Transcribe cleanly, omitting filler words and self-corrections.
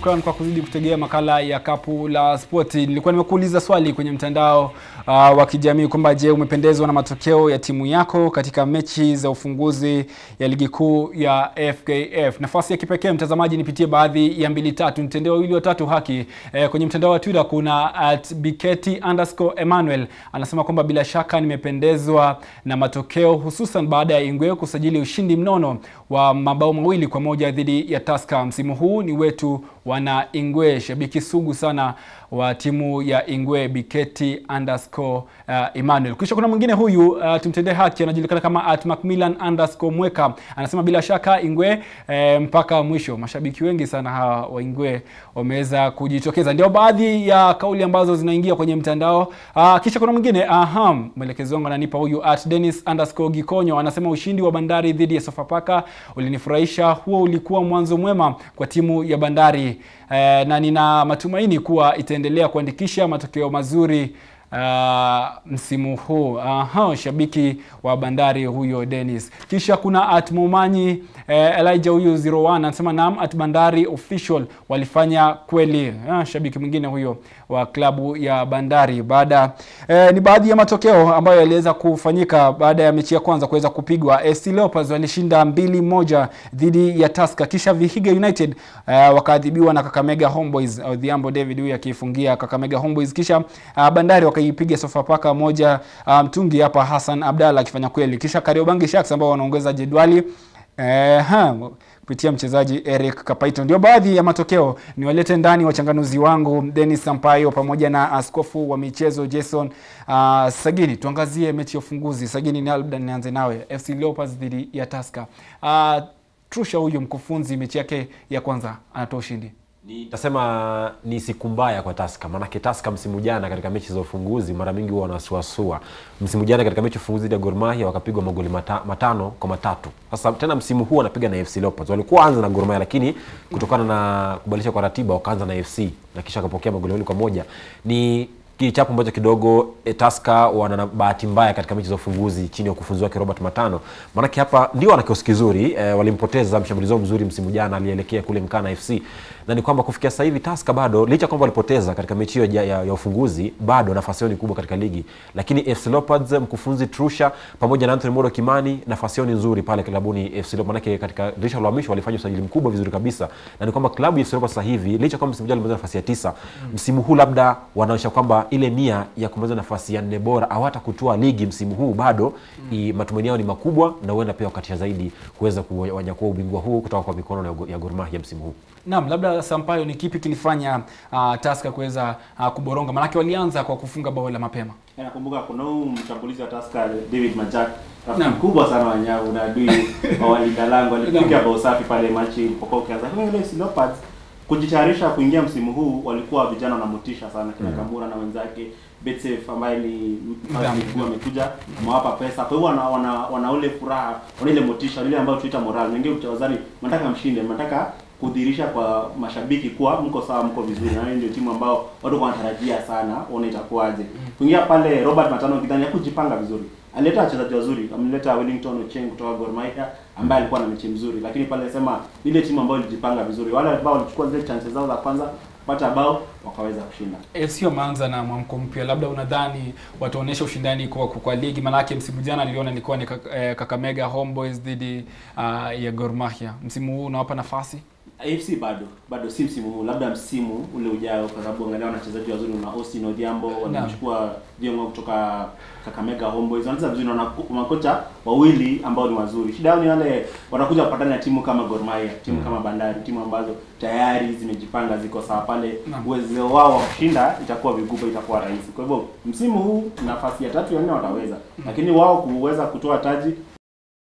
shukran kwa kuzidi kutegea makala ya Kapu la Spoti. Nilikuwa nimekuuliza swali kwenye mtandao wa kijamii kwamba je, umependezwa na matokeo ya timu yako katika mechi za ufunguzi ya ligi kuu ya FKF. Nafasi ya kipekee mtazamaji, nipitie baadhi ya 2-3 mtendeo wawili watatu haki. Kwenye mtandao wa Twitter kuna @biketi_Emmanuel anasema kwamba bila shaka nimependezwa na matokeo hususan baada ya Ingwe kusajili ushindi mnono wa mabao 2-1 dhidi ya Tusker. Msimu huu ni wetu wana Ingwe. Shabiki sugu sana wa timu ya Ingwe, Biketi_Emmanuel. Kisha kuna mwingine huyu tumtendee haki, anajulikana kama @macmillan_mweka anasema bila shaka Ingwe mpaka mwisho. Mashabiki wengi sana hawa wa Ingwe wameweza kujitokeza. Ndio baadhi ya kauli ambazo zinaingia kwenye mtandao. Kisha kuna mwingine mwelekezi wangu ananipa huyu @dennis_gikonyo anasema ushindi wa Bandari dhidi ya Sofapaka ulinifurahisha. Huo ulikuwa mwanzo mwema kwa timu ya Bandari na nina matumaini kuwa itaendelea kuandikisha matokeo mazuri msimu huu. Shabiki wa Bandari huyo Dennis. Kisha kuna @mumanyi Elijah huyo 01 anasema naam, @Bandari official walifanya kweli. Shabiki mwingine huyo wa klabu ya Bandari. Baada ni baadhi ya matokeo ambayo yaliweza kufanyika baada ya mechi ya kwanza kuweza kupigwa. Afc Leopards walishinda 2-1 dhidi ya Tusker. Kisha Vihiga United wakaadhibiwa na Kakamega Homeboys, Odhiambo David huyu akifungia Kakamega Homeboys. Kisha Bandari wakaipiga Sofapaka 1 mtungi hapa Hassan Abdalla akifanya kweli. Kisha Kariobangi Sharks ambao wanaongeza jedwali kupitia mchezaji Eric Kapaito. Ndio baadhi ya matokeo. Niwalete ndani wachanganuzi wangu Dennis Sampaio pamoja na askofu wa michezo Jason Sagini. Tuangazie mechi ya ufunguzi. Sagini, labda nianze nawe. FC Leopards dhidi ya Tusker. Trusha huyu mkufunzi mechi yake ya kwanza anatoa ushindi. Nitasema ni siku mbaya kwa Tusker. Maana Tusker msimu jana katika mechi za ufunguzi mara mingi huwa wanasuasua. Msimu jana katika mechi ya ufunguzi ya Gor Mahia wakapigwa magoli 5-3. Sasa tena msimu huu wanapiga na FC Leopards. Walikuwa anza na Gor Mahia lakini kutokana na kubadilisha kwa ratiba wakaanza na FC na kisha wakapokea magoli 2-1. Ni kichapo ambacho kidogo Tusker wana bahati mbaya katika mechi za ufunguzi chini ya ukufunzi wake Robert Matano. Maana hapa ndio wana kikosi kizuri, walimpoteza mshambulizi mzuri msimu jana alielekea kule Mkana FC. Na ni kwamba kufikia sasa hivi Tusker bado licha kwamba walipoteza katika mechi hiyo ya ufunguzi bado nafasi yao ni kubwa katika ligi. Lakini FC Leopards mkufunzi Trusha pamoja na Anthony Moro Kimani nafasi yao ni nzuri pale klabuni FC Leopards. Maana katika dirisha la uhamisho walifanya usajili mkubwa vizuri kabisa. Na ni kwamba klabu ya FC Leopards sasa hivi licha kwamba msimu jana walimaliza nafasi ya 9, msimu huu labda wanaonyesha kwamba ile nia ya kumaliza nafasi ya 4 bora au hata kutoa ligi msimu huu bado matumaini yao ni makubwa na huenda pia wakati zaidi kuweza kuwanyakua ubingwa huu kutoka kwa mikono ya Gor Mahia msimu huu. Naam, labda Sampaio, ni kipi kilifanya Tusker kuweza kuboronga? Maana walianza kwa kufunga bao la mapema. Nakumbuka kuna mshambulizi wa Tusker David Majak, rafiki mkubwa sana wa Nyau na adui wa walinda lango, alipiga bao safi pale mechi ilipokuwa ikianza. FC Leopards kujitayarisha kuingia msimu huu walikuwa vijana na motisha sana, kina Kamura na wenzake Betsafe ambaye ni mkuu amekuja amewapa pesa. Kwa hiyo wana ule furaha, wana ile motisha ile ambayo tuita morale. Wengine utawazani mnataka mshinde, mnataka kudhihirisha kwa mashabiki kuwa mko sawa, mko vizuri, na ndio timu ambao watu wanatarajia sana waone itakuwaje. Kuingia pale Robert Matano kidhani ya kujipanga vizuri. Alileta wachezaji wazuri, ameleta Wellington Ocheng kutoka Gor Mahia ambaye alikuwa na mechi mzuri, lakini pale sema ile timu ambayo ilijipanga vizuri. Wale ambao walichukua zile chances zao za kwanza pata bao wakaweza kushinda. FC wameanza na mwamko mpya. Labda unadhani wataonesha ushindani kwa ligi? Manake msimu jana niliona ilikuwa ni Kakamega Homeboys dhidi ya Gor Mahia. Msimu huu unawapa nafasi? AFC bado si msimu huu, labda msimu ule ujao, kwa sababu angalia wachezaji wazuri na Austin Odhiambo wanachukua viongo kutoka Kakamega Homeboys. Wanaanza vizuri na makocha wawili ambao ni wazuri. Shida yao ni wale wanakuja kupatana na timu kama Gor Mahia, timu kama Bandari, timu ambazo tayari zimejipanga, ziko sawa pale. Uwezo wao wa kushinda itakuwa vigumu, itakuwa rahisi. Kwa hivyo msimu huu nafasi ya 3 ya 4 wataweza. Lakini wao kuweza kutoa taji